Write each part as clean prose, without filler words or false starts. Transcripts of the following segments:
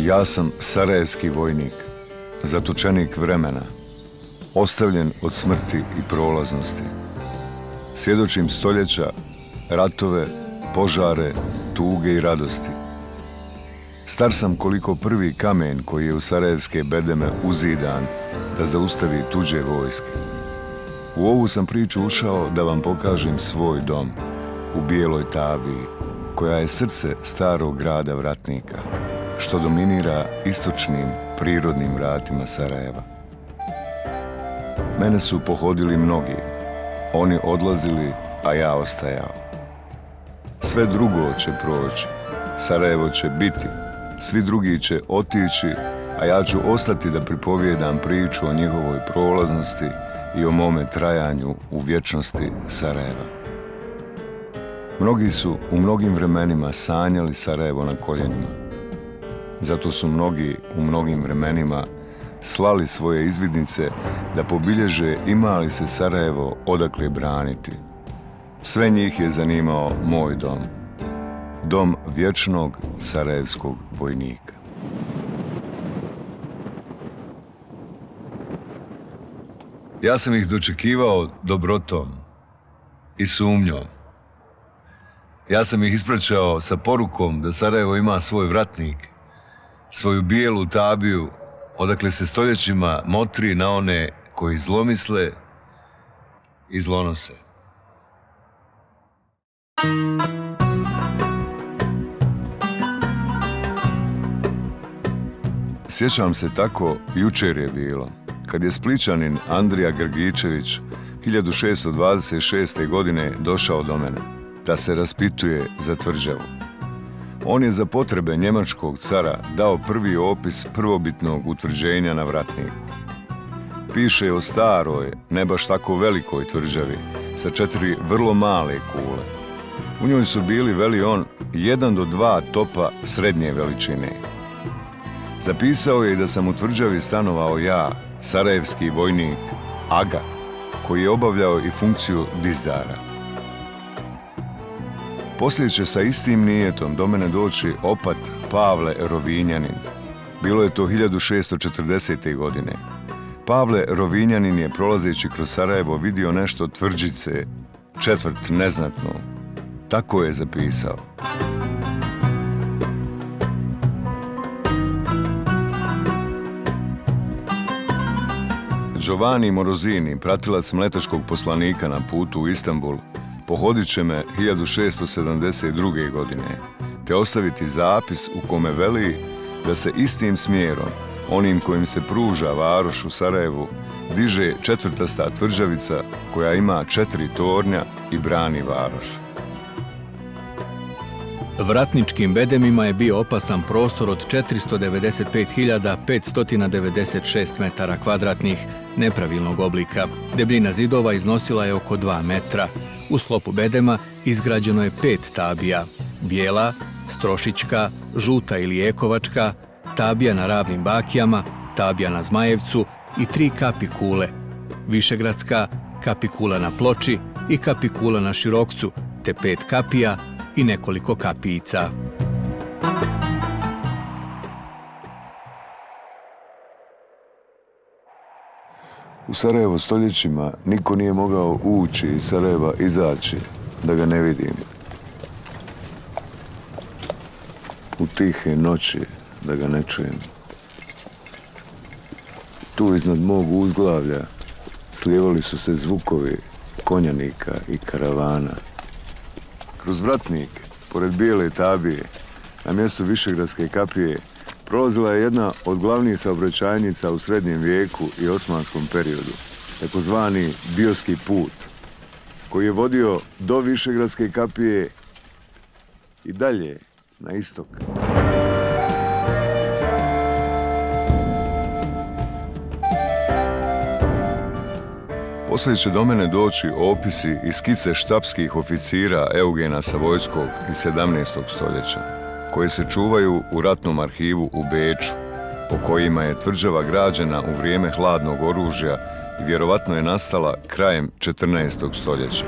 Ja sam sarajevski vojnik, zatočenik vremena, ostavljen od smrti i prolaznosti. Svjedočim stoljeća, ratove, požare, tuge i radosti. Star sam koliko prvi kamen koji je u sarajevske bedeme uzidan da zaustavi tuđe vojske. U ovu sam priču ušao da vam pokažem svoj dom u Bijeloj Tabiji, koja je srce starog grada Vratnika, što dominira istočnim prirodnim vratima Sarajeva. Mene su pohodili mnogi, oni odlazili, a ja ostajao. Sve drugo će proći, Sarajevo će biti, svi drugi će otići, a ja ću ostati da pripovijedam priču o njihovoj prolaznosti i o mome trajanju u vječnosti Sarajeva. Mnogi su u mnogim vremenima sanjali Sarajevo na koljenima. Zato su mnogi u mnogim vremenima slali svoje izvidnice da pobilježe ima li se Sarajevo odakle braniti. Sve njih je zanimao moj dom. Dom vječnog sarajevskog vojnika. Ja sam ih dočekivao dobrotom i sumnjom. Ja sam ih ispraćao sa porukom da Sarajevo ima svoj vratnik, svoju bijelu tabiju, odakle se stoljećima motri na one koji zlomisle i zlonose. Sjećam se tako, jučer je bilo, kad je Splićanin Andrija Grgičević 1626. godine došao do mene da se raspituje za tvrđavu. On je za potrebe njemačkog cara dao prvi opis prvobitnog utvrđenja na Vratniku. Piše o staroj, ne baš tako velikoj tvrđavi sa 4 vrlo male kule. U njoj su bili, veli on, 1 do 2 topa srednje veličine. Zapisao je i da sam u tvrđavi stanovao ja, sarajevski vojnik, Aga, koji je obavljao i funkciju dizdara. Poslije će sa istim nijetom do mene doći opat Pavle Rovinjanin. Bilo je to 1640. godine. Pavle Rovinjanin je, prolazeći kroz Sarajevo, vidio nešto tvrđice, četvrt neznatno. Tako je zapisao. Giovanni Morozini, pratilac mletačkog poslanika na putu u Istanbul, pohodit će me 1672. godine, te ostaviti zapis u kome veli da se istim smjerom, onim kojim se pruža varoš u Sarajevu, diže četvrtasta tvrđavica koja ima 4 tornja i brani varoš. Vratničkim bedemima je bio opasan prostor od 495.596 metara kvadratnih nepravilnog oblika. Debljina zidova iznosila je oko 2 metra. U sklopu bedema izgrađeno je 5 tabija. Bijela, Strošićka, Žuta ili Ekovačka, tabija na Ravnim bakijama, tabija na Zmajevcu i 3 kapi kule. Višegradska, kapi kula na Ploči i kapi kula na Širokcu, te 5 kapija i nekoliko kapijica. U Sarajevo stoljećima niko nije mogao ući iz Sarajeva, izaći, da ga ne vidim. U tihe noći, da ga ne čujem. Tu iznad mog uzglavlja slijevali su se zvukovi konjanika i karavana. Kroz Vratnik, pored Bijele Tabije, na mjestu Višegradske kapije, prolazila je jedna od glavnih saobraćajnica u srednjem vijeku i osmanskom periodu, takozvani Bioski put, koji je vodio do Višegradske kapije i dalje na istok. Poslije će do mene doći opisi i skice štabskih oficira Eugena Savojskog iz 17. stoljeća, koje se čuvaju u ratnom arhivu u Beču, po kojima je tvrđava građena u vrijeme hladnog oružja i vjerovatno je nastala krajem 14. stoljeća.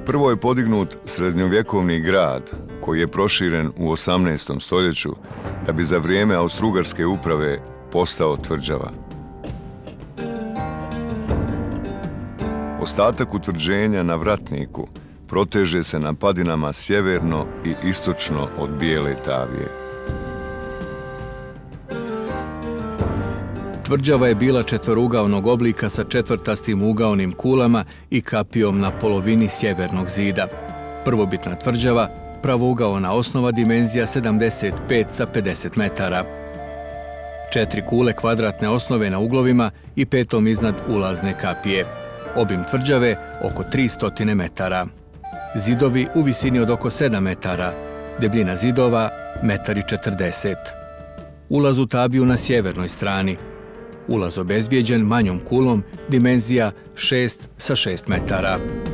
Prvo je podignut srednjovjekovni grad koji je proširen u 18. stoljeću da bi za vrijeme Austro-Ugarske uprave postao tvrđava. Ostatak utvrđenja na Vratniku proteže se na padinama sjeverno i istočno od Bijele Tavije. Tvrđava je bila četverougaonog oblika sa četvrtastim ugaonim kulama i kapijom na polovini sjevernog zida. Prvobitna tvrđava, pravougaona osnova, dimenzija 75 sa 50 metara. 4 kule kvadratne osnove na uglovima i 5. iznad ulazne kapije. Obim tvrđave oko 300 metara. Zidovi u visini od oko 7 metara. Debljina zidova 1,40 m. Ulaz u tabiju na sjevernoj strani. Ulaz obezbijeđen manjom kulom, dimenzija 6 sa 6 metara.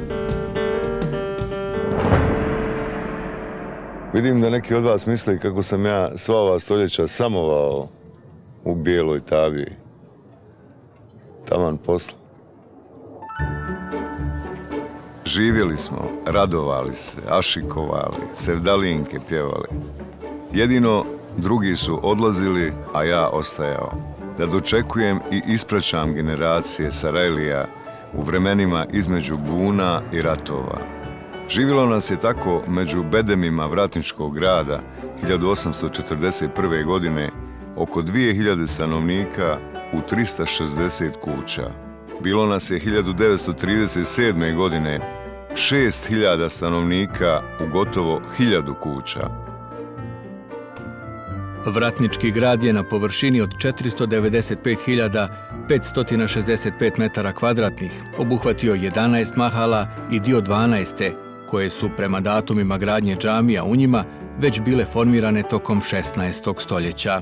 Vidim da neki od vas misli kako sam ja sva ova stoljeća samovao u Bijeloj Taviji. Taman posla. Živjeli smo, radovali se, ašikovali, sevdalinke pjevali. Jedino drugi su odlazili, a ja ostajao. Da dočekujem i ispraćam generacije Sarajlija u vremenima između buna i ratova. Živjelo nas je tako među bedemima Vratničkog grada 1841. godine oko 2000 stanovnika u 360 kuća. Bilo nas je 1937. godine 6000 stanovnika u gotovo 1000 kuća. Vratnički grad je na površini od 495.565 metara kvadratnih obuhvatio 11 mahala i dio 12. koje su prema datumima gradnje džamija u njima već bile formirane tokom 16. stoljeća.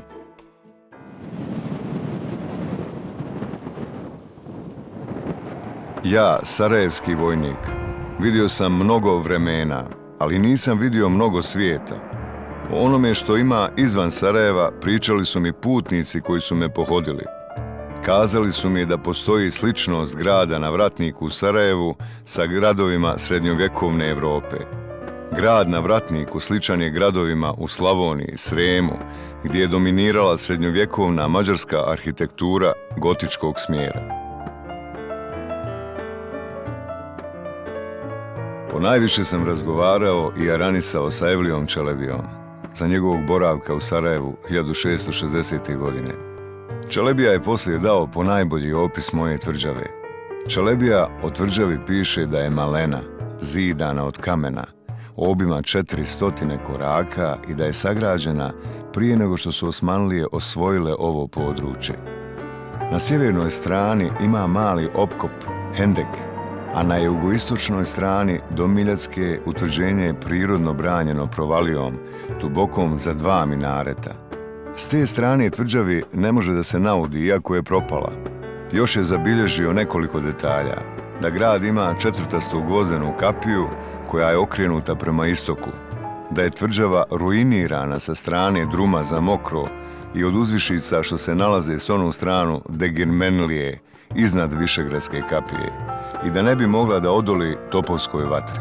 Ja, sarajevski vojnik, vidio sam mnogo vremena, ali nisam vidio mnogo svijeta. O onome što ima izvan Sarajeva pričali su mi putnici koji su me pohodili. Kazali su mi da postoji sličnost grada na Vratniku u Sarajevu sa gradovima srednjovjekovne Europe. Grad na Vratniku sličan je gradovima u Slavoniji, Sremu, gdje je dominirala srednjovjekovna mađarska arhitektura gotičkog smjera. Ponajviše sam razgovarao i aranisao sa Evlijom Čelebijom za njegovog boravka u Sarajevu 1660. godine. Čelebija je poslije dao ponajbolji opis moje tvrđave. Čelebija o tvrđavi piše da je malena, zidana od kamena, obima 400 koraka i da je sagrađena prije nego što su Osmanlije osvojile ovo područje. Na sjevernoj strani ima mali opkop, hendek, a na jugoistočnoj strani do Miljacke utvrđenje je prirodno branjeno provalijom, dubokom za 2 minareta. S te strane tvrđavi ne može da se naudi, iako je propala. Još je zabilježio nekoliko detalja. Da grad ima 4. gvozdenu kapiju koja je okrenuta prema istoku. Da je tvrđava ruinirana sa strane druma za Mokro i od uzvišica što se nalaze s onu stranu Degirmenlije iznad Višegradske kapije i da ne bi mogla da odoli topovskoj vatri.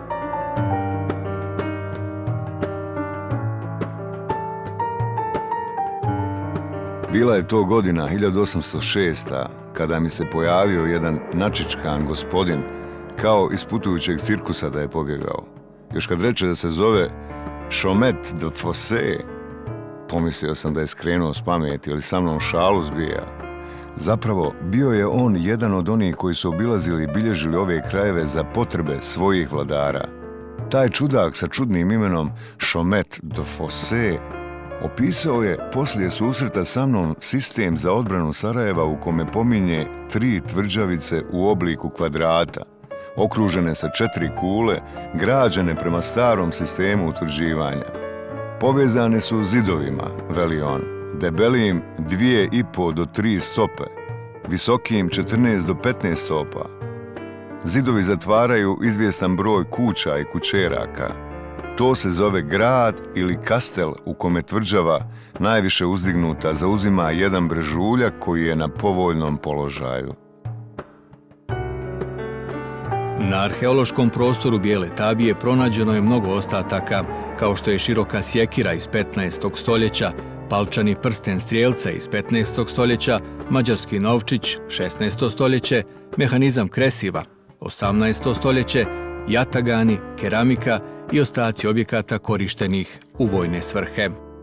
Bila je to godina 1806. kada mi se pojavio jedan načičkan gospodin, kao iz putujućeg cirkusa da je pobjegao. Još kad reče da se zove Chomet de Fosse, pomislio sam da je skrenuo s pameti ili sa mnom šalu zbija. Zapravo, bio je on jedan od onih koji su obilazili i bilježili ove krajeve za potrebe svojih vladara. Taj čudak sa čudnim imenom Chomet de Fosse opisao je poslije susreta sa mnom sistem za odbranu Sarajeva u kome pominje 3 tvrđavice u obliku kvadrata, okružene sa 4 kule, građene prema starom sistemu utvrđivanja. Povezane su zidovima, veli on, debelijim 2,5 do 3 stope, visokim 14 do 15 stopa. Zidovi zatvaraju izvjestan broj kuća i kućeraka. To se zove grad ili kastel u kome tvrđava najviše uzdignuta zauzima jedan brežuljak koji je na povoljnom položaju. Na arheološkom prostoru Bijele Tabije pronađeno je mnogo ostataka, kao što je široka sjekira iz 15. stoljeća, palčani prsten strijelca iz 15. stoljeća, mađarski novčić, 16. stoljeće, mehanizam kresiva, 18. stoljeće, jatagani, keramika i ostaci objekata korištenih u vojne svrhe.